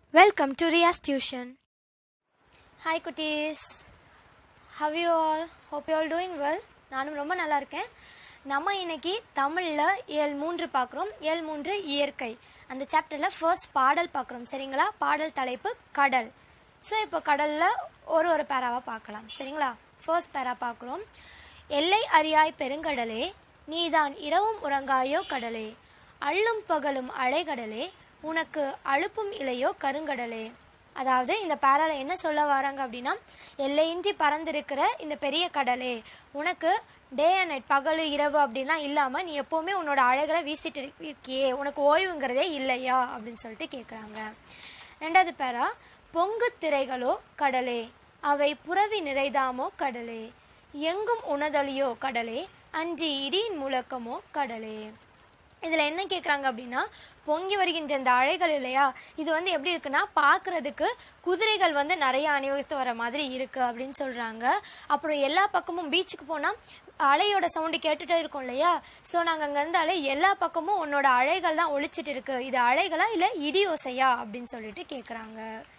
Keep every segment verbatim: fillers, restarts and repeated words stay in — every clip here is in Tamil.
Welcome to Riya's Tuition. Hi குட்டீஸ், how you all? Hope you all doing well. நானும் ரொம்ப நல்லா இருக்கேன். நம்ம இன்னைக்கு தமிழில் இயல் மூன்று பார்க்குறோம். இயல் மூன்று இயற்கை அந்த சாப்டரில் ஃபர்ஸ்ட் பாடல் பார்க்குறோம். சரிங்களா? பாடல் தலைப்பு கடல். ஸோ இப்போ கடலில் ஒரு ஒரு பேராவாக பார்க்கலாம். சரிங்களா? ஃபர்ஸ்ட் பேரா பார்க்குறோம். எல்லை அறியாய் பெருங்கடலே, நீதான் இரவும் உறங்காயோ கடலே, அள்ளும் பகலும் அலைகடலே, உனக்கு அழுப்பும் இலையோ கருங்கடலே. அதாவது இந்த பேரால என்ன சொல்ல வராங்க அப்படின்னா, எல்லையின்றி பறந்திருக்கிற இந்த பெரிய கடலே, உனக்கு டே அண்ட் நைட் பகல் இரவு அப்படின்லாம் இல்லாமல் நீ எப்போவுமே உன்னோட அலைகளை வீசிட்டு இருக்கியே, உனக்கு ஓய்வுங்கிறதே இல்லையா அப்படின்னு சொல்லிட்டு கேட்குறாங்க. ரெண்டாவது பேரா, பொங்கு திரைகளோ கடலே, அவை புறவி நிறைதாமோ கடலே, எங்கும் உணதலியோ கடலே, அன்றி இடியின் முழக்கமோ கடலே. இதில் என்ன கேட்குறாங்க அப்படின்னா, பொங்கி வருகின்ற இந்த அலைகள் இல்லையா, இது வந்து எப்படி இருக்குன்னா பார்க்குறதுக்கு குதிரைகள் வந்து நிறைய அணிவகுத்து வர மாதிரி இருக்குது அப்படின்னு சொல்கிறாங்க. அப்புறம் எல்லா பக்கமும் பீச்சுக்கு போனால் அலையோட சவுண்டு கேட்டுகிட்டே இருக்கும் இல்லையா, ஸோ நாங்கள் அங்கே இருந்தாலே எல்லா பக்கமும் உன்னோட அலைகள் தான் ஒழிச்சிட்டு இருக்கு, இது அலைகளா இல்லை இடி ஓசையா அப்படின்னு சொல்லிட்டு கேட்குறாங்க.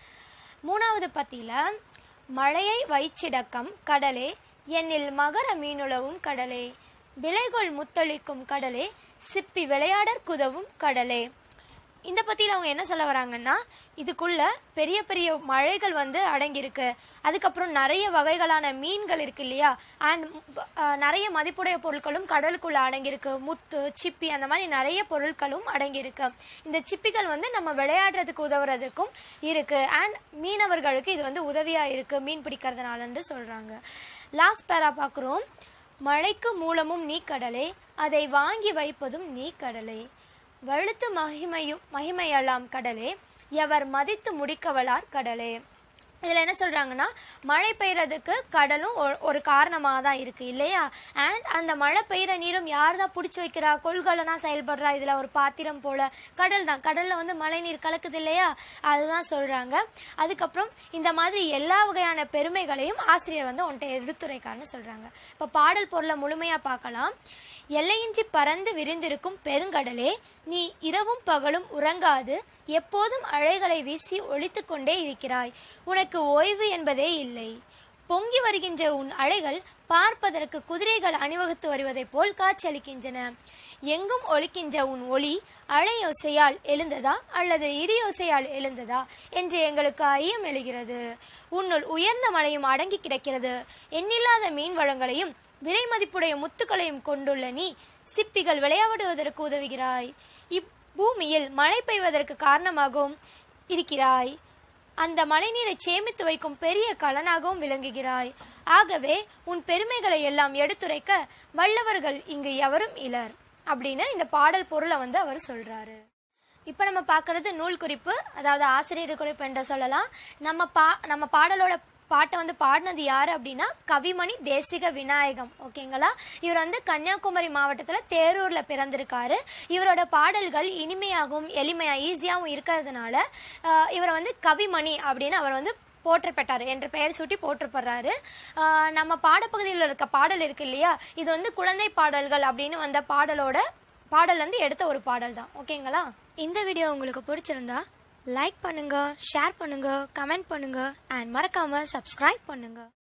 மூணாவது பத்தியில், மழையை வைச்சிடக்கம் கடலே, என்னில் மகர மீனுளவும் கடலே, விளைகொள் முத்தளிக்கும் கடலே, சிப்பி விளையாடற் குதவும் கடலே. இந்த பற்றியில் அவங்க என்ன சொல்ல வராங்கன்னா, இதுக்குள்ள பெரிய பெரிய மழைகள் வந்து அடங்கியிருக்கு, அதுக்கப்புறம் நிறைய வகைகளான மீன்கள் இருக்கு இல்லையா, அண்ட் நிறைய மதிப்புடைய பொருட்களும் கடலுக்குள்ள அடங்கியிருக்கு, முத்து சிப்பி அந்த மாதிரி நிறைய பொருட்களும் அடங்கியிருக்கு. இந்த சிப்பிகள் வந்து நம்ம விளையாடுறதுக்கு உதவுறதுக்கும் இருக்கு, அண்ட் மீனவர்களுக்கு இது வந்து உதவியா இருக்கு மீன் பிடிக்கிறதுனாலன்னு சொல்றாங்க. லாஸ்ட் பேரா பார்க்குறோம். மழைக்கு மூலமும் நீ கடலே, அதை வாங்கி வைப்பதும் நீ கடலே, வழுத்து மகிமையும் மகிமையெல்லாம் கடலே, எவர் மதித்து முடிக்கவளார் கடலே. இதில் என்ன சொல்கிறாங்கன்னா, மழை பெய்யறதுக்கு கடலும் ஒரு காரணமாக தான் இருக்குது இல்லையா, அண்ட் அந்த மழை பெய்கிற நீரும் யார் தான் பிடிச்சி வைக்கிறா, கொள்கலனா செயல்படுறா, இதில் ஒரு பாத்திரம் போல் கடல் தான், கடலில் வந்து மழை நீர் கலக்குது இல்லையா, அதுதான் சொல்கிறாங்க. அதுக்கப்புறம் இந்த மாதிரி எல்லா வகையான பெருமைகளையும் ஆசிரியர் வந்து உன்கிட்ட எடுத்துரைக்காருன்னு சொல்கிறாங்க. இப்போ பாடல் பொருளை முழுமையாக பார்க்கலாம். எல்லையின்றி பறந்து விரிந்திருக்கும் பெருங்கடலே, நீ இரவும் பகலும் உறங்காது எப்போதும் அலைகளை வீசி ஒழித்து கொண்டே இருக்கிறாய், உனக்கு ஓய்வு என்பதே இல்லை. பொங்கி வருகின்ற உன் அலைகள் பார்ப்பதற்கு குதிரைகள் அணிவகுத்து வருவதைப் போல் காட்சியளிக்கின்றன. எங்கும் ஒலிக்கின்ற உன் ஒளி அலையோசையால் எழுந்ததா அல்லது இடியோசையால் எழுந்ததா என்று எங்களுக்கு ஐயம் எழுகிறது. உன்னுள் உயர்ந்த மலையும் அடங்கி கிடக்கிறது, எண்ணில்லாத மீன் வளங்களையும் விலை மதிப்புடைய முத்துக்களையும் கொண்டுள்ள நீ சிப்பிகள் விளையாடுவதற்கு உதவுகிறாய், இப்பூமியில் மழை பெய்வதற்கு காரணமாகவும் இருக்கிறாய், அந்த மழைநீரை சேமித்து வைக்கும் பெரிய கலனாகவும் விளங்குகிறாய். ஆகவே உன் பெருமைகளை எல்லாம் எடுத்துரைக்க வல்லவர்கள் இங்கு எவரும் இலர் அப்படின்னு இந்த பாடல் பொருளை வந்து அவர் சொல்றாரு. இப்போ நம்ம பார்க்கறது நூல் குறிப்பு, அதாவது ஆசிரியர் குறிப்பு என்று சொல்லலாம். நம்ம பா நம்ம பாடலோட பாட்டை வந்து பாடினது யார் அப்படின்னா கவிமணி தேசிக விநாயகம். ஓகேங்களா? இவர் வந்து கன்னியாகுமரி மாவட்டத்தில் தேரூரில் பிறந்திருக்காரு. இவரோட பாடல்கள் இனிமையாகவும் எளிமையா ஈஸியாகவும் இருக்கிறதுனால இவரை வந்து கவிமணி அப்படின்னு அவர் வந்து போற்றப்பட்டார் என்ற பெயர் சூட்டி போற்றப்படுறாரு. நம்ம பாடப்பகுதியில் இருக்க பாடல் இருக்கு இல்லையா, இது வந்து குழந்தை பாடல்கள் அப்படின்னு வந்த பாடலோட பாடல் வந்து எடுத்த ஒரு பாடல் தான். ஓகேங்களா? இந்த வீடியோ உங்களுக்கு பிடிச்சிருந்தா லைக் பண்ணுங்க, ஷேர் பண்ணுங்க, கமெண்ட் பண்ணுங்க, அண்ட் மறக்காம சப்ஸ்கிரைப் பண்ணுங்க.